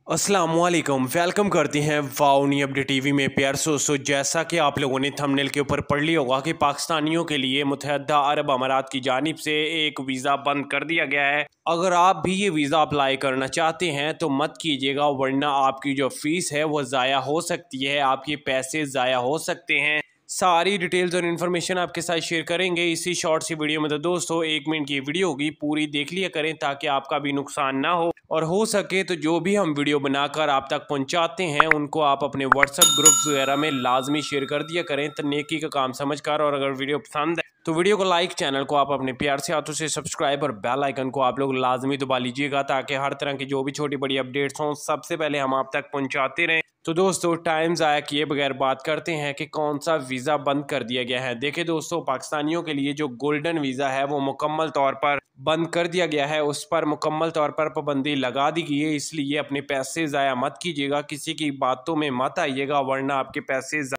अस्सलामुअलैकुम, वेलकम करते हैं वाओ न्यू अपडेट टीवी में प्यार सो जैसा कि आप लोगों ने थंबनेल के ऊपर पढ़ लिया होगा कि पाकिस्तानियों के लिए मुत्तहदा अरब अमारात की जानिब से एक वीज़ा बंद कर दिया गया है। अगर आप भी ये वीज़ा अप्लाई करना चाहते हैं तो मत कीजिएगा, वरना आपकी जो फ़ीस है वो ज़ाया हो सकती है, आपके पैसे ज़ाया हो सकते हैं। सारी डिटेल्स और इन्फॉर्मेशन आपके साथ शेयर करेंगे इसी शॉर्ट सी वीडियो में। तो दोस्तों 1 मिनट की वीडियो होगी, पूरी देख लिया करें ताकि आपका भी नुकसान ना हो, और हो सके तो जो भी हम वीडियो बनाकर आप तक पहुंचाते हैं उनको आप अपने व्हाट्सएप ग्रुप्स वगैरह में लाजमी शेयर कर दिया करें, तो नेकी का काम समझकर। और अगर वीडियो पसंद है तो वीडियो को लाइक, चैनल को आप अपने प्यार से हाथों से सब्सक्राइब और बेल आइकन को आप लोग लाजमी दबा लीजिएगा ताकि हर तरह की जो भी छोटी बड़ी अपडेट्स हों सबसे पहले हम आप तक पहुंचाते रहें। तो दोस्तों टाइम ज़ाया किए बगैर बात करते हैं कि कौन सा वीज़ा बंद कर दिया गया है। देखिए दोस्तों, पाकिस्तानियों के लिए जो गोल्डन वीज़ा है वो मुकम्मल तौर पर बंद कर दिया गया है, उस पर मुकम्मल तौर पर पाबंदी लगा दी गई है। इसलिए अपने पैसे ज़ाया मत कीजिएगा, किसी की बातों में मत आइएगा, वरना आपके पैसे